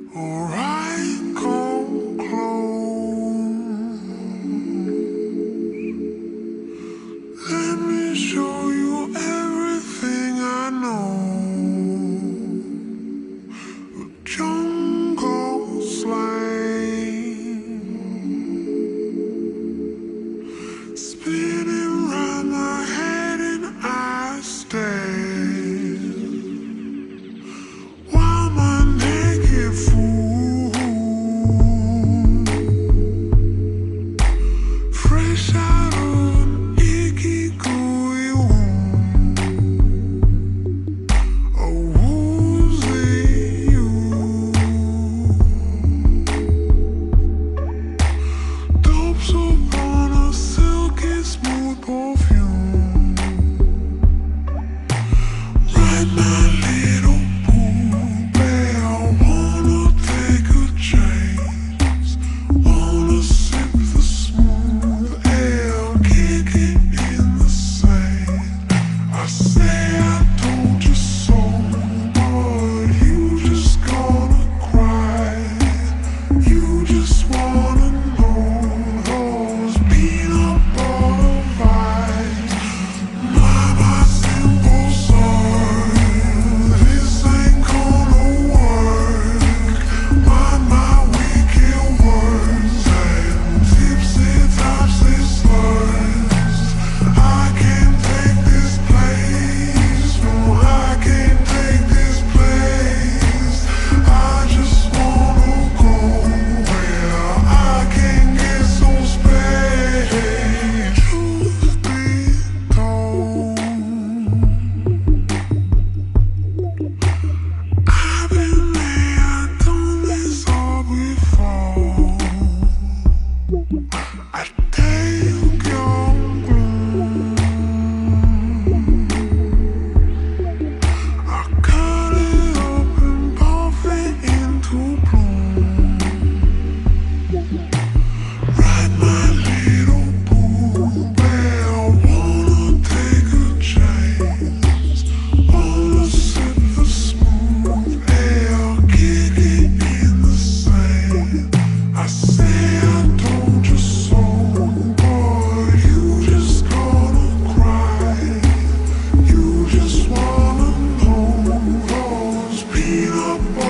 Alright, come close. Let me show you everything I know. A jungle slide, spinning round my head and I stay. Fresh out of an icky gooey womb, a woozy you. Dopes upon a silky smooth perfume. Ride my little boo bear, I wanna take a chance, wanna sip the smooth air, kick it in the sand. I say I told you so, but you just gonna cry. You just wanna know those peanut butter vibes. My simple son, this ain't gonna work. My wicked words and tipsy topsy slurs. I can't take this place, no, I can't take this place. I just wanna go where I can get some space. Truth be told, I've been there, I've done this all before. I take your gloom, I cut it up and puff it into bloom. Ride my little boo bear, I wanna take a chance, wanna sip the smooth air, kick it in the sand. I say I told you so, but you just gonna cry. You just wanna know those peanut butter